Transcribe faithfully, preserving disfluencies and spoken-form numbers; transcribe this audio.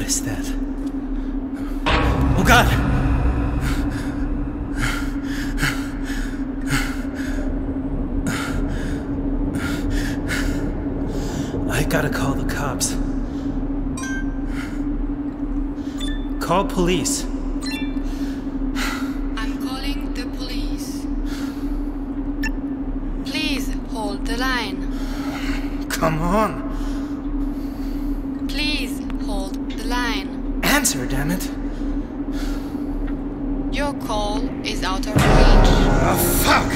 What is that? Oh God! I gotta call the cops. Call police. I'm calling the police. Please hold the line. Come on. Please hold the line. Answer, damn it. Your call is out of reach. Oh, fuck!